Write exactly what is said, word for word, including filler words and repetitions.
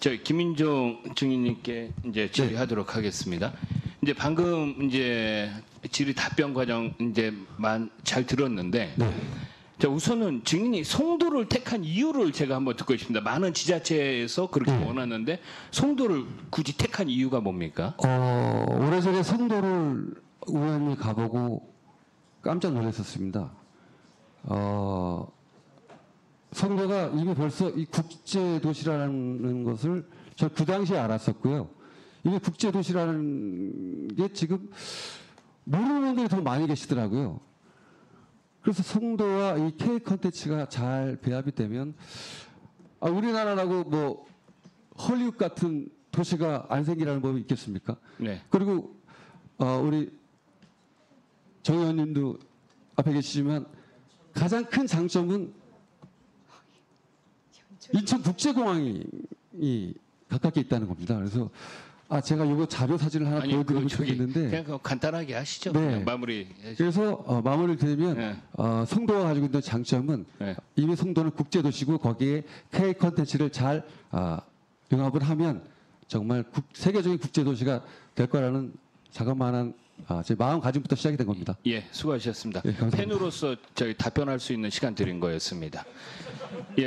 저 김인종 증인님께 이제 질의하도록 하겠습니다. 이제 방금 이제 질의 답변 과정 이제만 잘 들었는데, 네. 자 우선은 증인이 송도를 택한 이유를 제가 한번 듣고 싶습니다. 많은 지자체에서 그렇게 네. 원하는데 송도를 굳이 택한 이유가 뭡니까? 어, 오래전에 송도를 우연히 가보고 깜짝 놀랐었습니다. 어, 송도가 이미 벌써 이 국제 도시라는 것을 저 그 당시에 알았었고요. 이게 국제 도시라는 게 지금 모르는 분들이 더 많이 계시더라고요. 그래서 송도와 이 K 컨텐츠가 잘 배합이 되면 아, 우리나라라고 뭐 헐리우드 같은 도시가 안 생기라는 법이 있겠습니까? 네. 그리고 어, 우리 정 의원님도 앞에 계시지만 가장 큰 장점은 인천국제공항이 이 가깝게 있다는 겁니다. 그래서 아 제가 이거 자료 사진을 하나 아니, 보여드리고 그 저기 싶겠는데 그냥 그거 간단하게 하시죠. 네. 그냥 마무리. 그래서 어, 마무리를 드리면 네. 어, 송도가 가지고 있는 장점은 네. 이미 송도는 국제도시고 거기에 K 컨텐츠를 잘 어, 융합을 하면 정말 국, 세계적인 국제도시가 될 거라는 자그마한 아, 제 마음가짐부터 시작이 된 겁니다. 예, 수고하셨습니다. 예, 감사합니다. 팬으로서 저희 답변할 수 있는 시간 드린 거였습니다. 예.